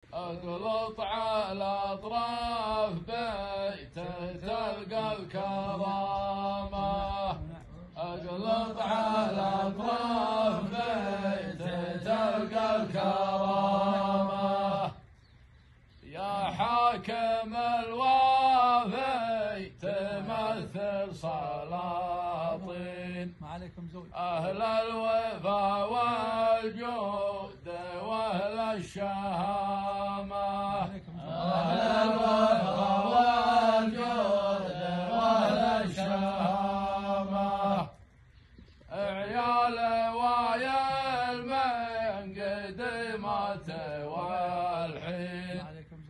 اقلط على اطراف بيته تلقى الكرامة، اقلط على اطراف بيته تلقى الكرامة. يا حاكم الوافي تمثل سلاطين، أهل الوفا والجود وأهل الشهامة، أهل الوفا والجود وأهل الشهامة. عيال وايل من قدمت والحين،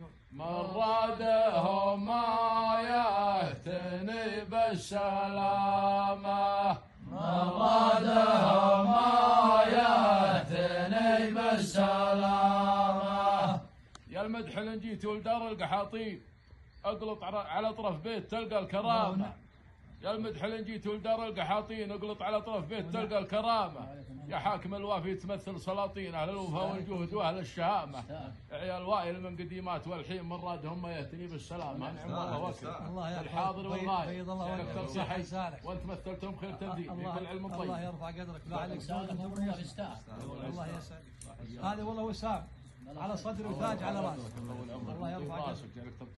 مرادهم ما يهتني بالسلامة، مرادهم ما يهتني بالسلامة. يا المدح لن جيت ولدار القحاطين، اقلط على طرف بيت تلقى الكرامة. يا المدح لن جيت ولدار القحاطين، اقلط على طرف بيت تلقى الكرامة. يا حاكم الوافي تمثل سلاطين، اهل الوفا والجهد واهل الشهامة. عيال وائل من قديمات والحين مرادهم ما يهتني بالسلامة. نعم والله وكل الحاضر والغايب، دكتور صحي وانت مثلتهم خير تمثيل في كل علم طيب. الله يرفع قدرك، لا عليك الله يسعدك. هذا والله وسام على صدري وتاج على راسي. الله يرفع قدرك.